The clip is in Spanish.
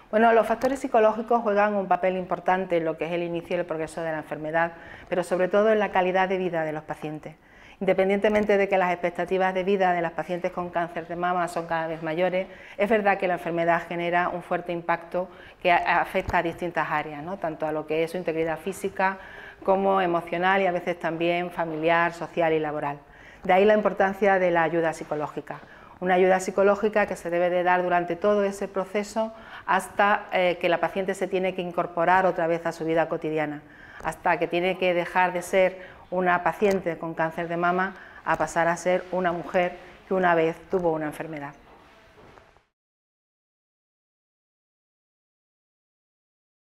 Bueno, los factores psicológicos juegan un papel importante en lo que es el inicio y el progreso de la enfermedad, pero sobre todo en la calidad de vida de los pacientes. Independientemente de que las expectativas de vida de las pacientes con cáncer de mama son cada vez mayores, es verdad que la enfermedad genera un fuerte impacto que afecta a distintas áreas, ¿no? Tanto a lo que es su integridad física como emocional y a veces también familiar, social y laboral. De ahí la importancia de la ayuda psicológica. Una ayuda psicológica que se debe de dar durante todo ese proceso hasta que la paciente se tiene que incorporar otra vez a su vida cotidiana, hasta que tiene que dejar de ser una paciente con cáncer de mama a pasar a ser una mujer que una vez tuvo una enfermedad.